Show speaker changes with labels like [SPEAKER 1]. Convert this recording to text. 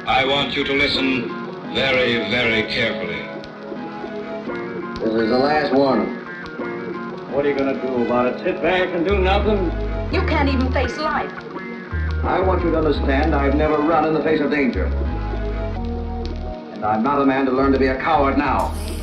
[SPEAKER 1] I want you to listen very, very carefully.
[SPEAKER 2] This is the last warning.
[SPEAKER 3] What are you going to do about it? Sit back and do nothing?
[SPEAKER 4] You can't even face life.
[SPEAKER 2] I want you to understand I've never run in the face of danger. And I'm not a man to learn to be a coward now.